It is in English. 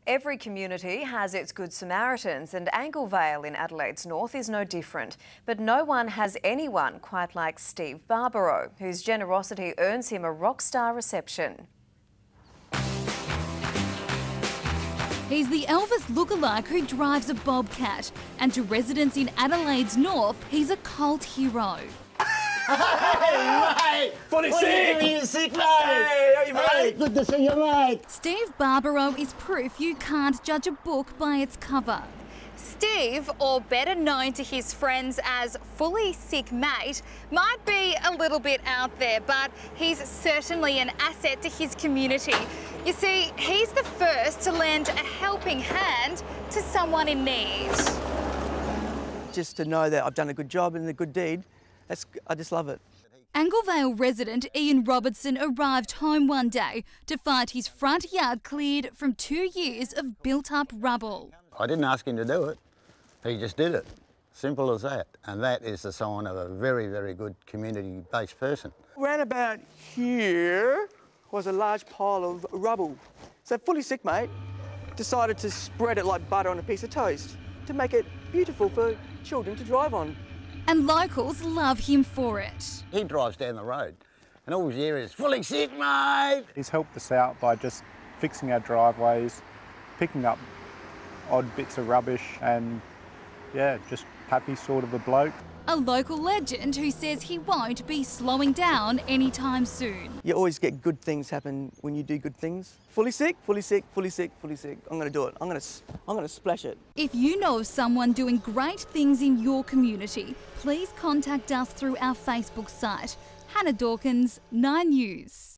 Every community has its Good Samaritans, and Anglevale in Adelaide's north is no different. But no one has anyone quite like Steve Barbaro, whose generosity earns him a rock star reception. He's the Elvis lookalike who drives a bobcat, and to residents in Adelaide's north, he's a cult hero. Hey, mate! Funny sick! You sick, mate? Hey, how you, mate? Hey, good to see you, mate. Steve Barbaro is proof you can't judge a book by its cover. Steve, or better known to his friends as Fully Sick Mate, might be a little bit out there, but he's certainly an asset to his community. You see, he's the first to lend a helping hand to someone in need. Just to know that I've done a good job and a good deed, I just love it. Anglevale resident Ian Robertson arrived home one day to find his front yard cleared from 2 years of built-up rubble. I didn't ask him to do it. He just did it. Simple as that. And that is the sign of a very, very good community-based person. Round about here was a large pile of rubble. So Fully Sick Mate decided to spread it like butter on a piece of toast to make it beautiful for children to drive on. And locals love him for it. He drives down the road and all his areas, Fully Sick Mate! He's helped us out by just fixing our driveways, picking up odd bits of rubbish and, yeah, just happy sort of a bloke. A local legend who says he won't be slowing down anytime soon. You always get good things happen when you do good things. Fully sick, fully sick, fully sick, fully sick. I'm going to do it. I'm going to splash it. If you know of someone doing great things in your community, please contact us through our Facebook site. Hannah Dawkins, 9 News.